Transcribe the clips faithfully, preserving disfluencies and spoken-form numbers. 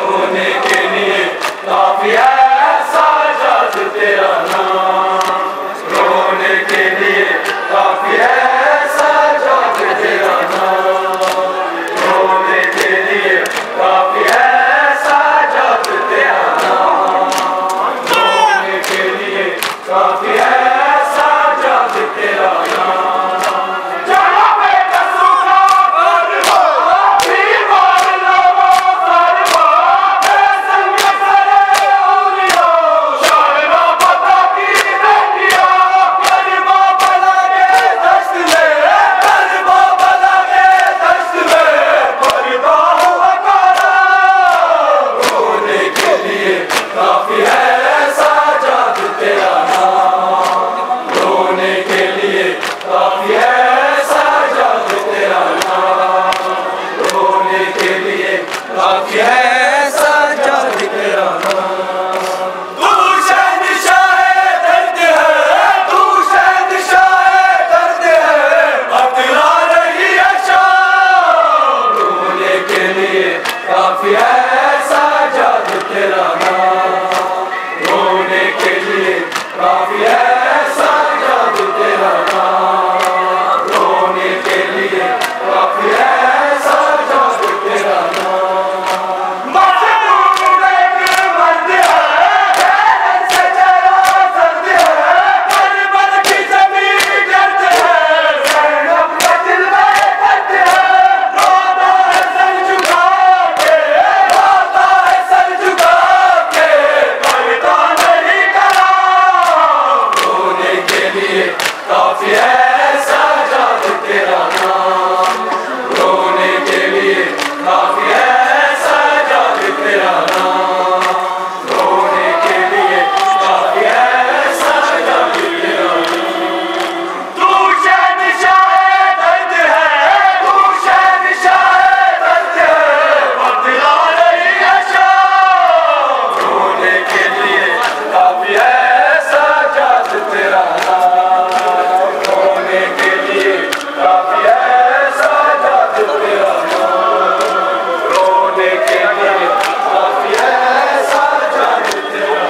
रोने के लिए काफी है साजाद तेरा नाम, रोने के लिए काफी है साजाद तेरा नाम, रोने के लिए काफी है साजाद तेरा नाम, रोने के लिए काफी है साजाद तेरा नाम। काफी है साजाद तेरा नाम, रोने के लिए काफी है साजाद तेरा नाम, रोने के लिए काफी है साजाद तेरा नाम। काफी है साजाद तेरा नाम, रोने के लिए काफी है साजाद तेरा नाम, रोने के लिए काफी है साजाद तेरा नाम। तू शहंशाह दर्द है, तू शहंशाह दर्द है, बदला नहीं आशा, रोने के लिए काफी है साजाद तेरा नाम, काफी है साजाद तेरा नाम, रोने के लिए काफी है साजाद तेरा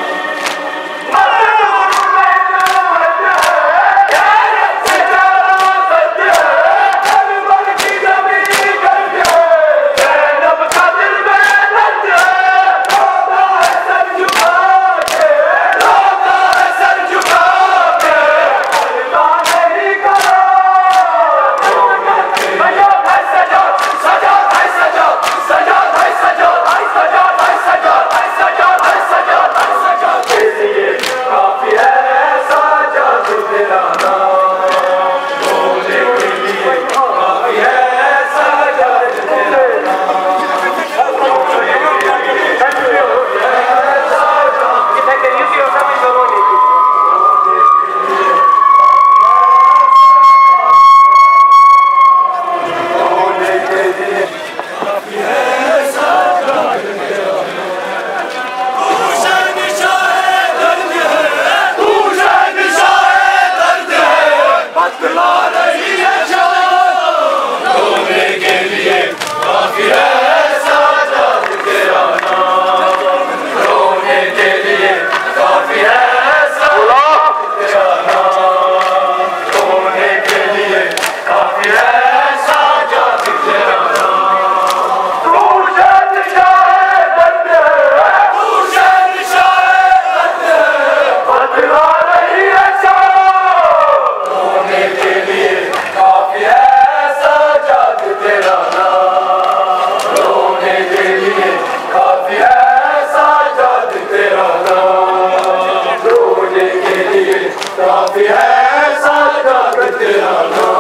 काफी है साजाद तेरा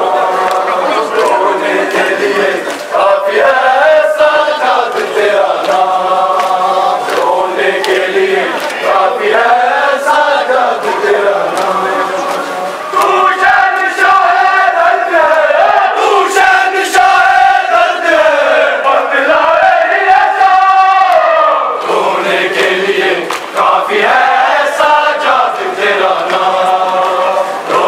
नाम, रोने के लिए काफी है साजाद तेरा नाम, रोने के लिए काफी है साजाद तेरा नाम। तू शहंशाह दर्द है, तू शहंशाह दर्द है, बदला नहीं आशा, रोने के लिए काफी है साजाद तेरा नाम,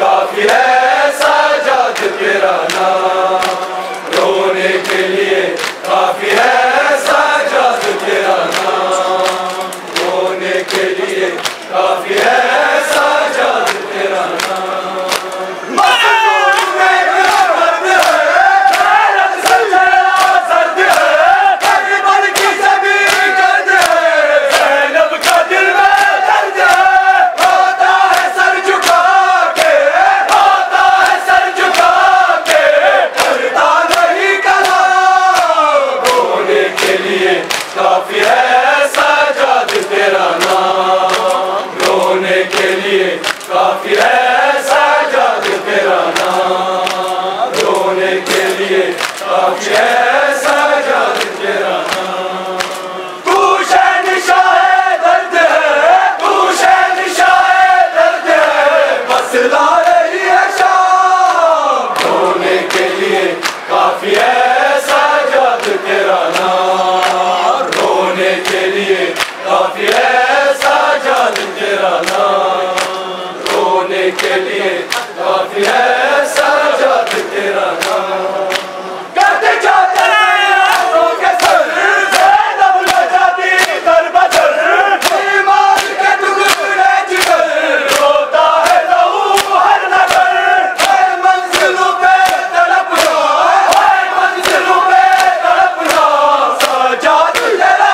काफी है साजाद तेरा नाम, रोने के लिए काफी है साजाद तेरा नाम, रोने के लिए काफी है साजाद तेरा नाम। काफी है साजाद तेरा नाम, रोने के लिए काफी है साजाद तेरा नाम, रोने के लिए काफी है साजाद तेरा नाम। तू शहंशाह है दर्द है, तू शहंशाह है दर्द है, मसला रही है शाम, रोने के लिए काफी है साजाद तेरा नाम, रोने के लिए काफी है साजाद तेरा नाम, रोने के लिए काफी है साजाद तेरा नाम। करते जाते आंखों के सर, ज़ैनब ले जाती दर बदर, ईमान के टुकड़े जिगर, रोता है लहू हर नगर, हर मंजिलों पे तड़पना, हर मंजिलों पे तड़पना, साजाद तेरा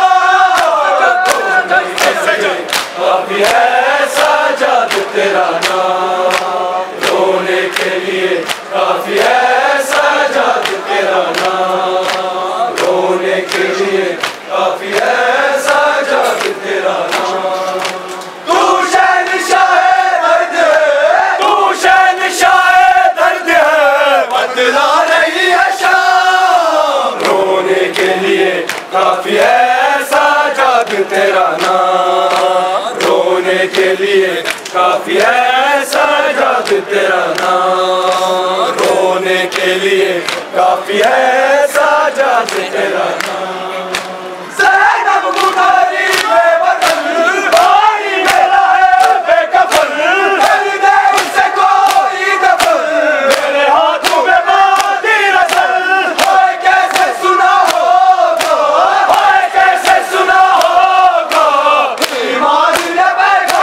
काफी है साजाद तेरा नाम, रोने के लिए काफी है साजाद तेरा नाम, रोने के लिए काफी है साजाद तेरा नाम। तू शहंशाह है दर्द है, तू शहंशाह है दर्द है, बदला रही है शाम, रोने के लिए काफी है साजाद तेरा नाम, रोने के लिए काफी है साजाद तेरा नाम, रोने के लिए काफी है साजाद तेरा नाम। ज़ैनब गुजारी बेवतन, भाई मेरा है बेकफन, कर दे उसे कोई दफन, मेरे हाथों में बांधी रसल, हाय कैसे सुना होगा, हाय कैसे सुना होगा, ईमान ने बैठा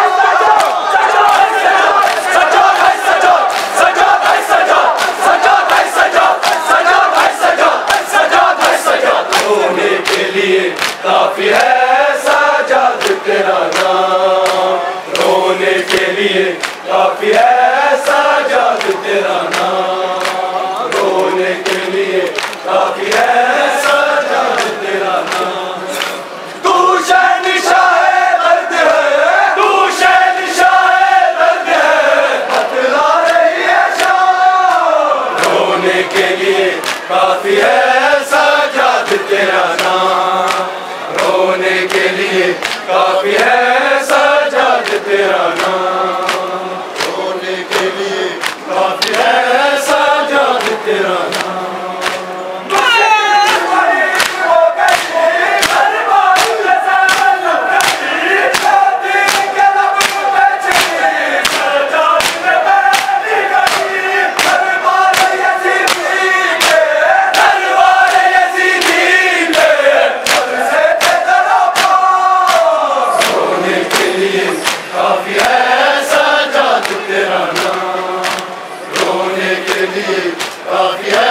काफी है साजाद तेरा नाम, रोने के लिए काफी है साजाद तेरा नाम, रोने के लिए काफी है साजाद तेरा नाम। तू शहंशाह है दर्द है, तू शहंशाह है दर्द है, बदला रही है शाम, रोने के लिए काफी है साजाद तेरा नाम, रोने के लिए काफी है साजाद तेरा नाम, रोने के लिए काफी है साजाद तेरा नाम। काफी है साजाद तेरा नाम, रोने के लिए काफी है